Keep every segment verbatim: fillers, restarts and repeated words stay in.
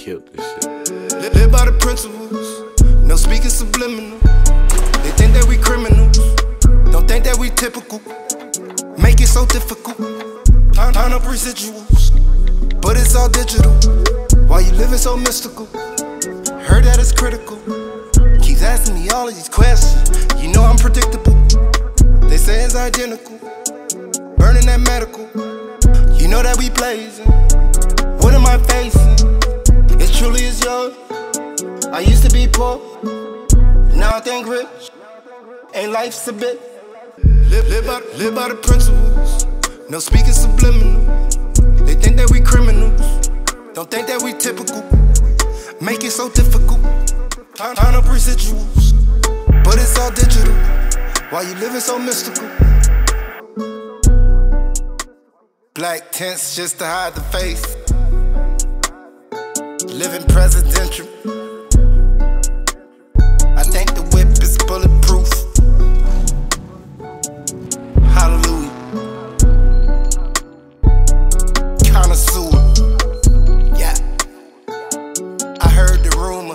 killed this shit. Live, live by the principles, no speaking subliminal. They think that we criminals, don't think that we typical. Make it so difficult, turn, turn up residuals, but it's all digital. Why you living so mystical? Heard that it's critical. Keeps asking me all of these questions, you know I'm predictable. They say it's identical, burning that medical. You know that we blazing, what am I facing? It truly is yours. I used to be poor, now I think rich. Ain't life's a bit. Live, live, by, live by the principles, no speaking subliminal. They think that we criminals, don't think that we typical. Make it so difficult, turn, turn up residuals, but it's all digital. Why you living so mystical? Black tents just to hide the face, living presidential. I think the whip is bulletproof. Hallelujah. Connoisseur. Yeah. I heard the rumor.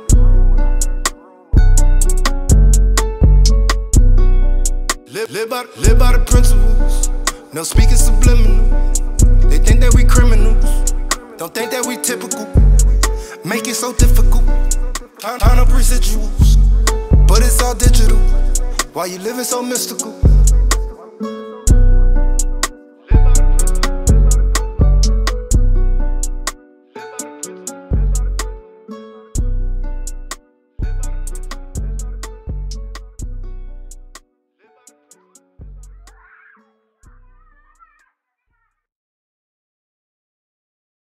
Live, live, by, live by the principles, no speaking subliminal. They think that we criminals, don't think that we typical. Make it so difficult, turn, turn up residuals, but it's all digital. Why you living so mystical?